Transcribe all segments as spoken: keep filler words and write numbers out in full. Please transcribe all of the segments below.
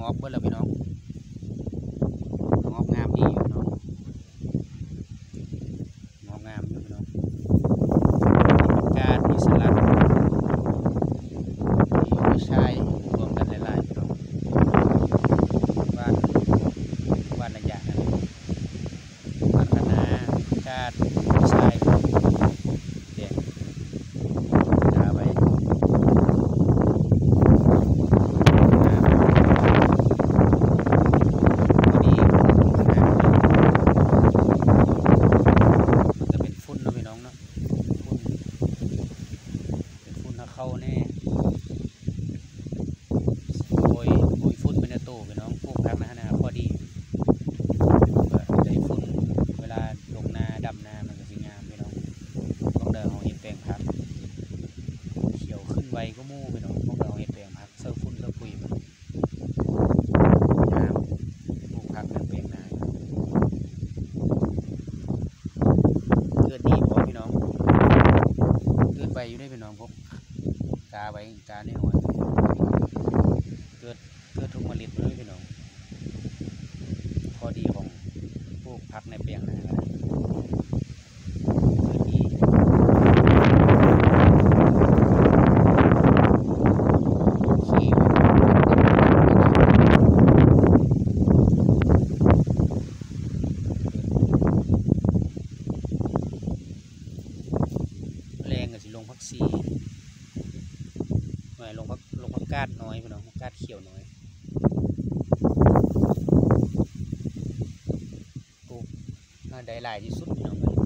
อกเบิ้ลแล้วพี่น้องงอกงามดีอยู่พี่น้องงอกงามอยู่พี่น้องการมีสลัดมีชายรวมกันหลายๆพี่น้องบ้านบ้านระยะนั้นพัฒนาการมีชายเด็กจะไปเข้าแน่โอยโอยฝุ่นเป็นโตไปน้องพวกพักนะฮะนะพอดีได้ฝุ่นเวลาลงนาดำนามันก็สวยงามไปน้องต้องเดินเอาเห็ดแปลงพักเขียวขึ้นไวก็มู่ไปน้องต้องเดินเอาเห็ดแปลงพักเสื้อฝุ่นเสื้อปุ๋ยมันงามพวกพักนั่นแปลงนาเกิดดีพอพี่น้องเกิดไปอยู่ได้พี่น้องพวกกาไว้กาในหัวเกิดเกิดทุกมะลิเลยพี่น้องพอดีของพวกพักในเปียงนะครับเกิดดีขี้แรงกับสิลงพักซีหน่อยลงพักลงพักกาดน้อยพี่น้องกาดเขียวน้อยปลูกน่าได้หลายที่สุดพี่น้องเลย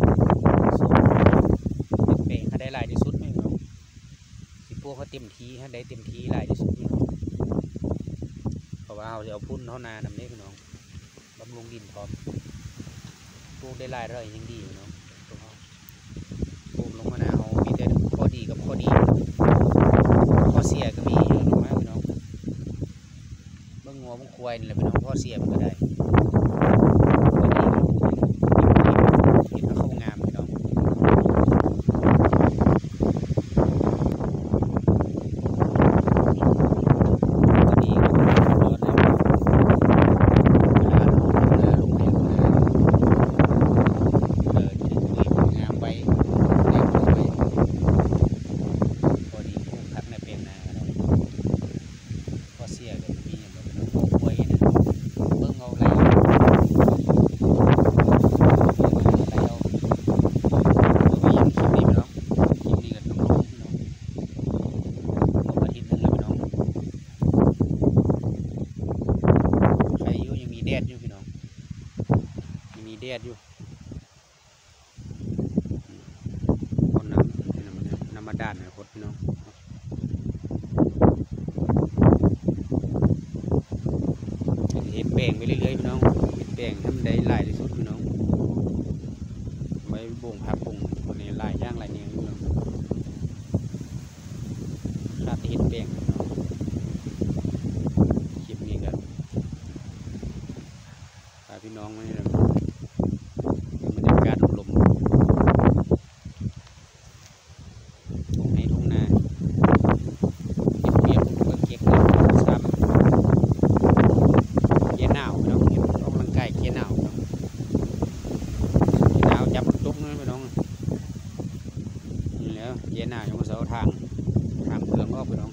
เป่งเขาได้หลายที่สุดพี่น้องสิพวกเขาเต็มทีเขาได้เต็มทีหลายที่สุดพี่น้องเพราะว่าเขาจะเอาพุ่นเท่านานำนี้พี่น้องบำรุงดินพร้อมปลูกได้หลายไร่ยังดีพี่น้องปลูกลงมาหนาเขามีแต่ข้อดีกับข้อดีข้อเสียก็มีเยอะมากพี่น้องเบื้องงัวเบื้องควายนี่แหละพี่น้องข้อเสียมันก็ได้ข้อดีเห็นเขาเข้างามพี่น้องข้อดีก็ร้อนเลยเวลาลงนาลงแหงนาเออจะได้คุยงามไว้แดงไว้ข้อดีผู้พักในเป็นนาเนาะข้อเสียก็มีอย่างแบบน้องป่วยเนี่ยเบิ่งเอาไรไรเอาเบิ่งไปยังคลิปนี้พี่น้องคลิปนี้ก็ต้องลงพี่น้องลงอาทิตย์นึงแล้วพี่น้องใครอยู่ยังมีแดดอยู่พี่น้องยังมีแดดอยู่คนน้ำน้ำน้ำมาด้านนะคนพี่น้องเห็ดแบ่งไปเรื่อยๆพี่น้องเห็ดแบ่งทำได้หลายที่สุดพี่น้องไว้บ่งพักบ่งตัวนี้ลายย่างลายเนี้ยพี่น้องขาดเห็ดแบ่งพี่น้องคลิปนี้กันพาพี่น้องมาเนี่ยบรรยากาศลมทุ่งในทุ่งนาเปียกๆเบิ่งเก็บเลยซ้ำหนาวพี่น้องออกกำลังกายเกียร์หนาวหนาวจับจุกนะพี่น้องนี่แล้วเกียร์หนาวยังมาเสาทางทางเพืองออกพี่น้อง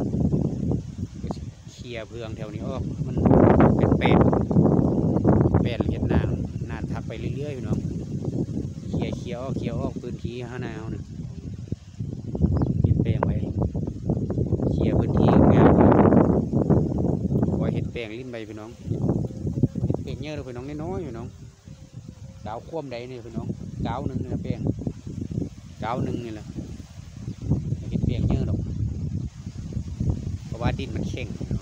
เคลียร์เพืองแถวนี้ออกมันเป็นเป็ดเป็ดเกียร์หนาวหนาทักไปเรื่อยๆพี่น้องเคลียร์เคลียร์ออกเคลียร์ออกพื้นที่ข้างหน้าเขาเนี่ยปิดแปลงไว้เคลียร์พื้นที่งามไว้เห็ดแปลงลิ้นใบพี่น้องเปลี่ยนเยอะเลยพี่น้องน้อยๆพี่น้องเก้าคว่ำใดนี่พี่น้องเก้าหนึ่งนี่แหละเปลี่ยนเก้าหนึ่งนี่แหละเห็ดเปลี่ยนเยอะหรอกเพราะว่าดินมันแข็ง